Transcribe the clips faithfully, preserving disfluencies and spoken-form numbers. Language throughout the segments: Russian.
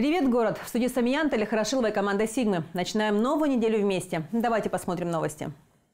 Привет, город! В студии Самиян, Таля Хорошилова и команда Сигмы. Начинаем новую неделю вместе. Давайте посмотрим новости.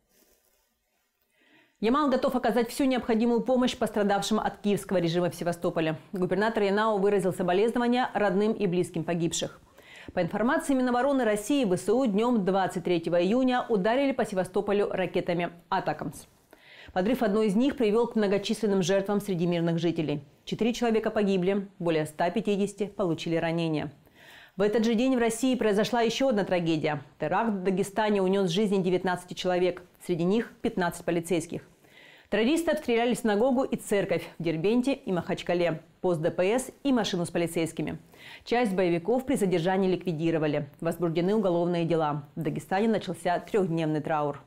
Ямал готов оказать всю необходимую помощь пострадавшим от киевского режима в Севастополе. Губернатор Янао выразил соболезнования родным и близким погибших. По информации Минобороны России, ВСУ днем двадцать третьего июня ударили по Севастополю ракетами «Атакамс». Подрыв одной из них привел к многочисленным жертвам среди мирных жителей. Четыре человека погибли, более ста пятидесяти получили ранения. В этот же день в России произошла еще одна трагедия. Теракт в Дагестане унес жизни девятнадцати человек, среди них пятнадцать полицейских. Террористы обстреляли синагогу и церковь в Дербенте и Махачкале, пост ДПС и машину с полицейскими. Часть боевиков при задержании ликвидировали. Возбуждены уголовные дела. В Дагестане начался трехдневный траур.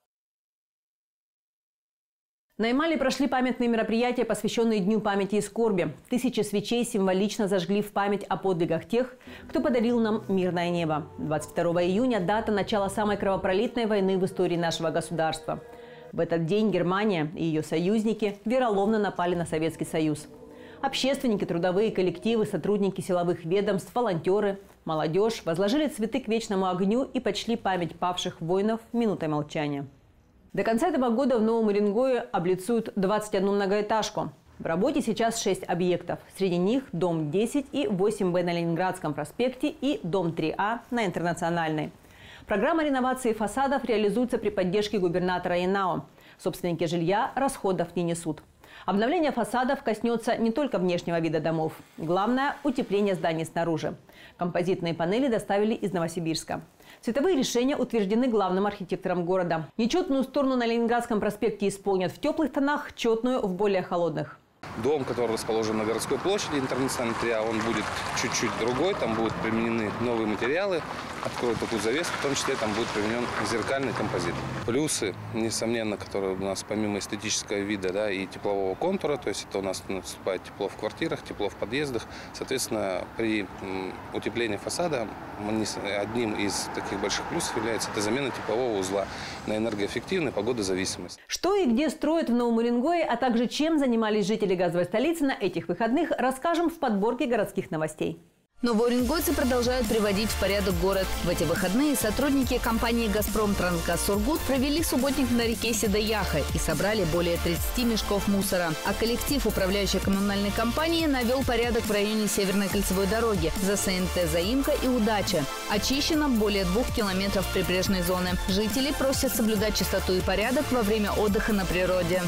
На Ямале прошли памятные мероприятия, посвященные Дню памяти и скорби. Тысячи свечей символично зажгли в память о подвигах тех, кто подарил нам мирное небо. двадцать второго июня – дата начала самой кровопролитной войны в истории нашего государства. В этот день Германия и ее союзники вероломно напали на Советский Союз. Общественники, трудовые коллективы, сотрудники силовых ведомств, волонтеры, молодежь возложили цветы к вечному огню и почли память павших воинов минутой молчания. До конца этого года в Новом Уренгое облицуют двадцать одну многоэтажку. В работе сейчас шесть объектов. Среди них дом десять и восемь Б на Ленинградском проспекте и дом три А на Интернациональной. Программа реновации фасадов реализуется при поддержке губернатора Янао. Собственники жилья расходов не несут. Обновление фасадов коснется не только внешнего вида домов. Главное – утепление зданий снаружи. Композитные панели доставили из Новосибирска. Цветовые решения утверждены главным архитектором города. Нечетную сторону на Ленинградском проспекте исполнят в теплых тонах, четную – в более холодных. Дом, который расположен на городской площади Интернациональной три А, он будет чуть-чуть другой. Там будут применены новые материалы, откроют такую завеску, в том числе там будет применен зеркальный композит. Плюсы, несомненно, которые у нас помимо эстетического вида, да, и теплового контура, то есть это у нас наступает тепло в квартирах, тепло в подъездах. Соответственно, при утеплении фасада одним из таких больших плюсов является это замена теплового узла на энергоэффективную погодозависимость. Что и где строят в Новом Уренгое, а также чем занимались жители газовой столицы на этих выходных, расскажем в подборке городских новостей. Новоуренгойцы продолжают приводить в порядок город. В эти выходные сотрудники компании «Газпром Трансгаз Сургут» провели субботник на реке Седаяха и собрали более тридцати мешков мусора. А коллектив управляющей коммунальной компании навел порядок в районе Северной кольцевой дороги за С Н Т «Заимка» и «Удача». Очищено более двух километров прибрежной зоны. Жители просят соблюдать чистоту и порядок во время отдыха на природе.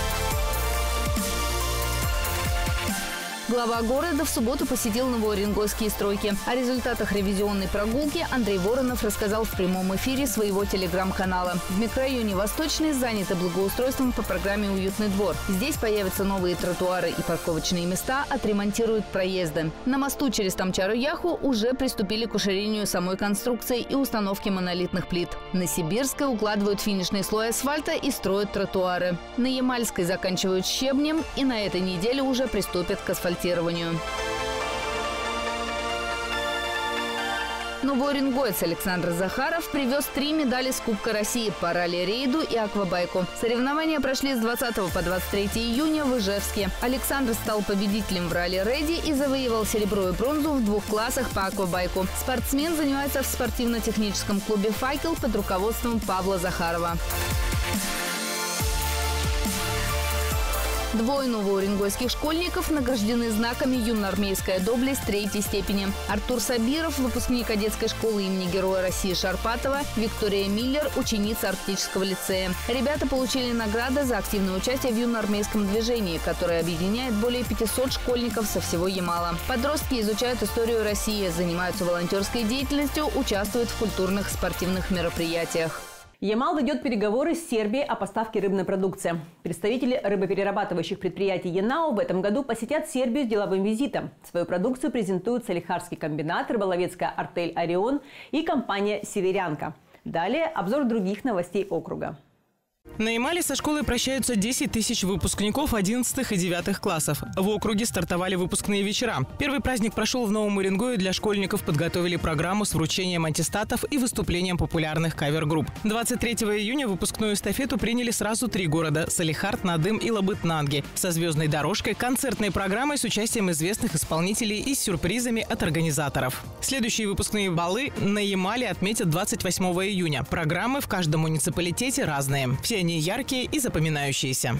Глава города в субботу посетил новоуренгойские стройки. О результатах ревизионной прогулки Андрей Воронов рассказал в прямом эфире своего телеграм-канала. В микрорайоне Восточный заняты благоустройством по программе «Уютный двор». Здесь появятся новые тротуары и парковочные места, отремонтируют проезды. На мосту через Тамчару-Яху уже приступили к уширению самой конструкции и установке монолитных плит. На Сибирской укладывают финишный слой асфальта и строят тротуары. На Ямальской заканчивают щебнем и на этой неделе уже приступят к асфальтированию. Новоуренгоец Александр Захаров привез три медали с Кубка России по ралли-рейду и аквабайку. Соревнования прошли с двадцатого по двадцать третье июня в Ижевске. Александр стал победителем в ралли-рейде и завоевал серебро и бронзу в двух классах по аквабайку. Спортсмен занимается в спортивно-техническом клубе «Факел» под руководством Павла Захарова. Двое новоуренгойских школьников награждены знаками «Юноармейская доблесть» третьей степени. Артур Сабиров, выпускник кадетской школы имени Героя России Шарпатова, Виктория Миллер, ученица Арктического лицея. Ребята получили награды за активное участие в юноармейском движении, которое объединяет более пятисот школьников со всего Ямала. Подростки изучают историю России, занимаются волонтерской деятельностью, участвуют в культурных спортивных мероприятиях. Ямал ведет переговоры с Сербией о поставке рыбной продукции. Представители рыбоперерабатывающих предприятий Янао в этом году посетят Сербию с деловым визитом. Свою продукцию презентуют Салихарский комбинат, рыболовецкая артель «Орион» и компания «Северянка». Далее обзор других новостей округа. На Ямале со школой прощаются десять тысяч выпускников одиннадцатых и девятых классов. В округе стартовали выпускные вечера. Первый праздник прошел в Новом Уренгое. Для школьников подготовили программу с вручением аттестатов и выступлением популярных кавер-групп. двадцать третьего июня выпускную эстафету приняли сразу три города – Салехард, Надым и Лабытнанги. Со звездной дорожкой, концертной программой с участием известных исполнителей и с сюрпризами от организаторов. Следующие выпускные балы на Ямале отметят двадцать восьмого июня. Программы в каждом муниципалитете разные. Все они яркие и запоминающиеся.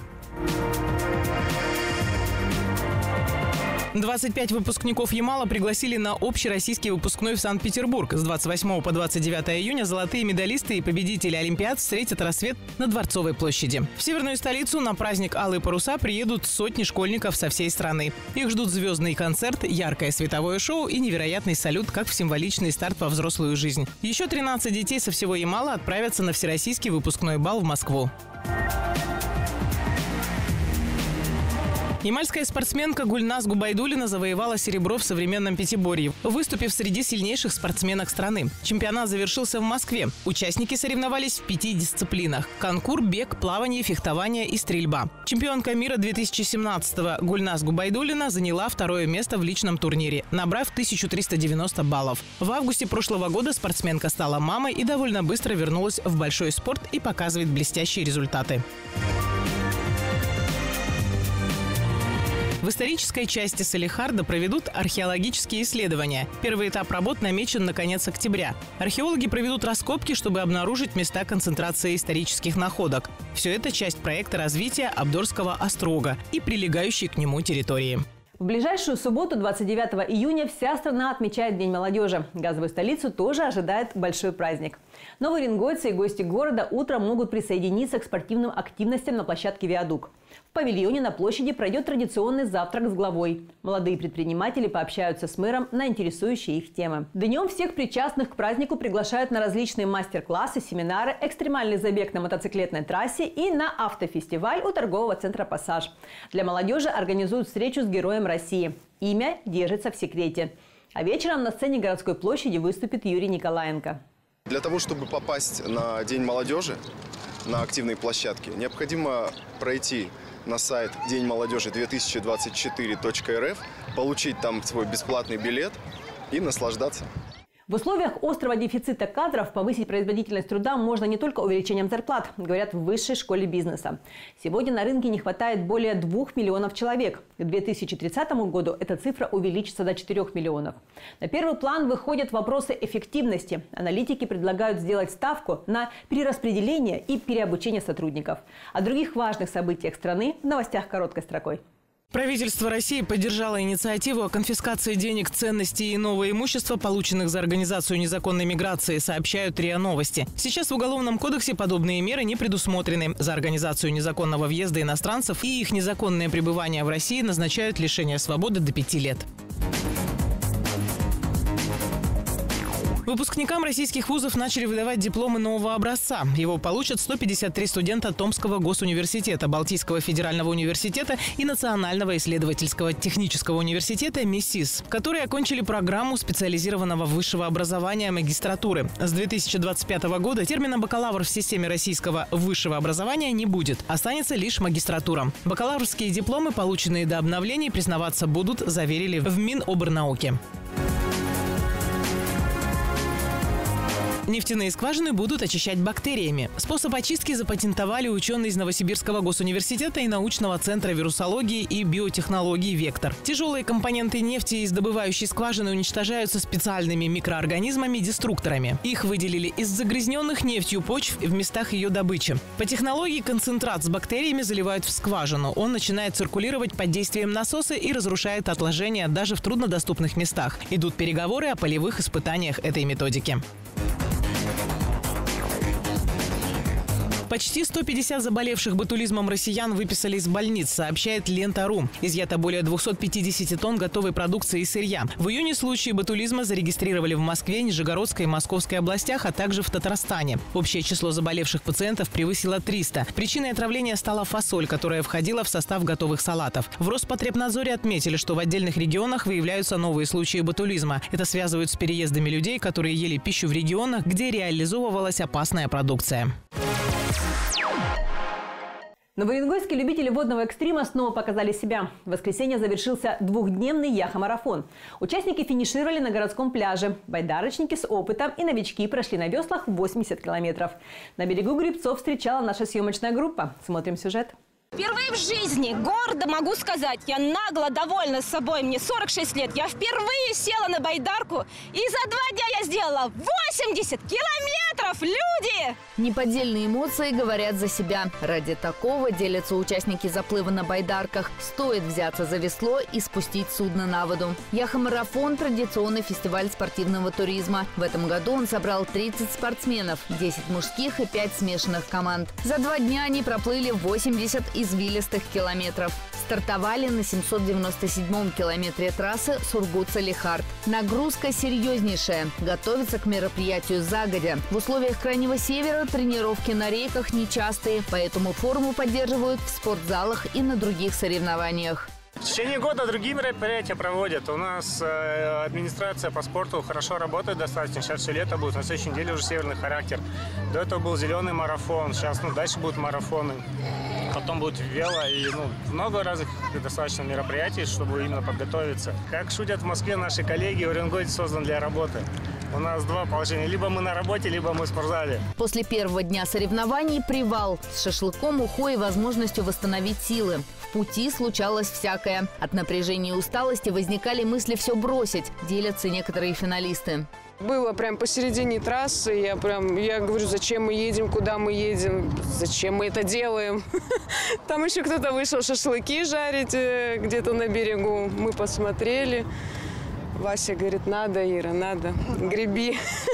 двадцать пять выпускников Ямала пригласили на общероссийский выпускной в Санкт-Петербург. С двадцать восьмого по двадцать девятое июня золотые медалисты и победители Олимпиад встретят рассвет на Дворцовой площади. В северную столицу на праздник «Алые паруса» приедут сотни школьников со всей страны. Их ждут звездный концерт, яркое световое шоу и невероятный салют, как в символичный старт во взрослую жизнь. Еще тринадцать детей со всего Ямала отправятся на всероссийский выпускной бал в Москву. Ямальская спортсменка Гульназ Губайдуллина завоевала серебро в современном пятиборье, выступив среди сильнейших спортсменок страны. Чемпионат завершился в Москве. Участники соревновались в пяти дисциплинах – конкур, бег, плавание, фехтование и стрельба. Чемпионка мира две тысячи семнадцатого Гульназ Губайдуллина заняла второе место в личном турнире, набрав тысячу триста девяносто баллов. В августе прошлого года спортсменка стала мамой и довольно быстро вернулась в большой спорт и показывает блестящие результаты. В исторической части Салехарда проведут археологические исследования. Первый этап работ намечен на конец октября. Археологи проведут раскопки, чтобы обнаружить места концентрации исторических находок. Все это часть проекта развития Абдорского острога и прилегающей к нему территории. В ближайшую субботу, двадцать девятого июня, вся страна отмечает День молодежи. Газовую столицу тоже ожидает большой праздник. Новые уренгойцы и гости города утром могут присоединиться к спортивным активностям на площадке «Виадук». В павильоне на площади пройдет традиционный завтрак с главой. Молодые предприниматели пообщаются с мэром на интересующие их темы. Днем всех причастных к празднику приглашают на различные мастер-классы, семинары, экстремальный забег на мотоциклетной трассе и на автофестиваль у торгового центра «Пассаж». Для молодежи организуют встречу с героем России. Имя держится в секрете. А вечером на сцене городской площади выступит Юрий Николаенко. Для того, чтобы попасть на День молодежи, на активные площадки, необходимо пройти на сайт день молодежи две тысячи двадцать четыре точка эр эф, получить там свой бесплатный билет и наслаждаться. В условиях острого дефицита кадров повысить производительность труда можно не только увеличением зарплат, говорят в Высшей школе бизнеса. Сегодня на рынке не хватает более двух миллионов человек. К две тысячи тридцатому году эта цифра увеличится до четырёх миллионов. На первый план выходят вопросы эффективности. Аналитики предлагают сделать ставку на перераспределение и переобучение сотрудников. О других важных событиях страны в новостях короткой строкой. Правительство России поддержало инициативу о конфискации денег, ценностей и иного имущества, полученных за организацию незаконной миграции, сообщают РИА Новости. Сейчас в Уголовном кодексе подобные меры не предусмотрены. За организацию незаконного въезда иностранцев и их незаконное пребывание в России назначают лишение свободы до пяти лет. Выпускникам российских вузов начали выдавать дипломы нового образца. Его получат сто пятьдесят три студента Томского госуниверситета, Балтийского федерального университета и Национального исследовательского технического университета МИСИС, которые окончили программу специализированного высшего образования магистратуры. С две тысячи двадцать пятого года термина «бакалавр» в системе российского высшего образования не будет. Останется лишь магистратура. Бакалаврские дипломы, полученные до обновлений, признаваться будут, заверили в Минобрнауке. Нефтяные скважины будут очищать бактериями. Способ очистки запатентовали ученые из Новосибирского госуниверситета и научного центра вирусологии и биотехнологий «Вектор». Тяжелые компоненты нефти из добывающей скважины уничтожаются специальными микроорганизмами-деструкторами. Их выделили из загрязненных нефтью почв в местах ее добычи. По технологии концентрат с бактериями заливают в скважину. Он начинает циркулировать под действием насоса и разрушает отложения даже в труднодоступных местах. Идут переговоры о полевых испытаниях этой методики. Почти сто пятьдесят заболевших ботулизмом россиян выписали из больниц, сообщает Лента.ру. Изъято более двухсот пятидесяти тонн готовой продукции и сырья. В июне случаи ботулизма зарегистрировали в Москве, Нижегородской и Московской областях, а также в Татарстане. Общее число заболевших пациентов превысило триста. Причиной отравления стала фасоль, которая входила в состав готовых салатов. В Роспотребнадзоре отметили, что в отдельных регионах выявляются новые случаи ботулизма. Это связывают с переездами людей, которые ели пищу в регионах, где реализовывалась опасная продукция. Новоуренгойские любители водного экстрима снова показали себя. В воскресенье завершился двухдневный яхо-марафон. Участники финишировали на городском пляже. Байдарочники с опытом и новички прошли на веслах восемьдесят километров. На берегу гребцов встречала наша съемочная группа. Смотрим сюжет. Впервые в жизни, гордо могу сказать, я нагло довольна собой. Мне сорок шесть лет. Я впервые села на байдарку, и за два дня я сделала восемьдесят километров. Люди! Неподдельные эмоции говорят за себя. Ради такого, делятся участники заплыва на байдарках, стоит взяться за весло и спустить судно на воду. Яхо-марафон – традиционный фестиваль спортивного туризма. В этом году он собрал тридцать спортсменов, десять мужских и пять смешанных команд. За два дня они проплыли восемьдесят извилистых километров. Стартовали на семьсот девяносто седьмом километре трассы Сургут-Салихард. Нагрузка серьезнейшая. Готовиться к мероприятию загодя. В условиях Крайнего Севера тренировки на рейках нечастые, поэтому форму поддерживают в спортзалах и на других соревнованиях. В течение года другие мероприятия проводят. У нас э, администрация по спорту хорошо работает достаточно. Сейчас все лето будет, на следующей неделе уже северный характер. До этого был зеленый марафон, сейчас ну, дальше будут марафоны. Потом будет вело и ну, много разных достаточно мероприятий, чтобы именно подготовиться. Как шутят в Москве наши коллеги, Уренгой создан для работы. У нас два положения. Либо мы на работе, либо мы в спортзале. После первого дня соревнований привал с шашлыком, ухой и возможностью восстановить силы. В пути случалось всякое. От напряжения и усталости возникали мысли все бросить, делятся некоторые финалисты. Было прям посередине трассы, я прям, я говорю, зачем мы едем, куда мы едем, зачем мы это делаем. Там еще кто-то вышел шашлыки жарить где-то на берегу, мы посмотрели. Вася говорит, надо, Ира, надо, греби.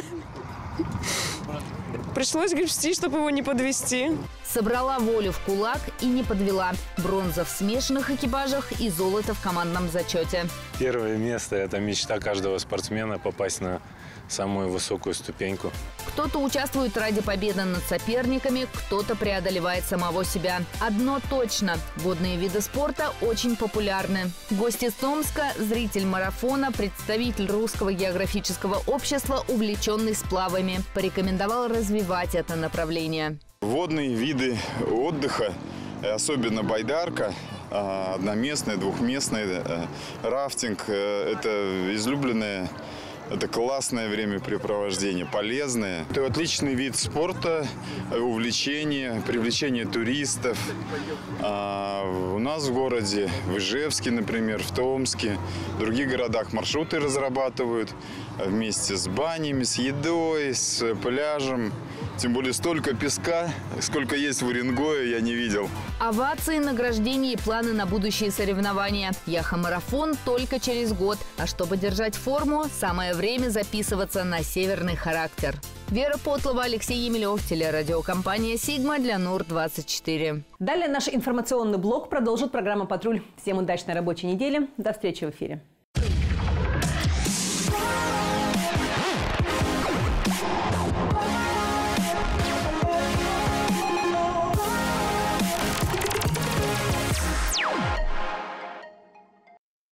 Пришлось гребсти, чтобы его не подвести. Собрала волю в кулак и не подвела. Бронза в смешанных экипажах и золото в командном зачете. Первое место – это мечта каждого спортсмена – попасть на самую высокую ступеньку. Кто-то участвует ради победы над соперниками, кто-то преодолевает самого себя. Одно точно – водные виды спорта очень популярны. Гость из Томска, зритель марафона, представитель Русского географического общества, увлеченный сплавами, порекомендовал развивать это направление. Водные виды отдыха, особенно байдарка, одноместная, двухместная, рафтинг – это излюбленное. Это классное времяпрепровождение, полезное. Это отличный вид спорта, увлечение, привлечение туристов. А у нас в городе, в Ижевске, например, в Томске, в других городах маршруты разрабатывают вместе с банями, с едой, с пляжем. Тем более столько песка, сколько есть в Уренгое, я не видел. Овации, награждения и планы на будущие соревнования. Яхо-марафон только через год. А чтобы держать форму, самое время записываться на северный характер. Вера Потлова, Алексей Емелев, телерадиокомпания «Сигма» для Нур двадцать четыре. Далее наш информационный блок продолжит программа «Патруль». Всем удачной рабочей недели. До встречи в эфире.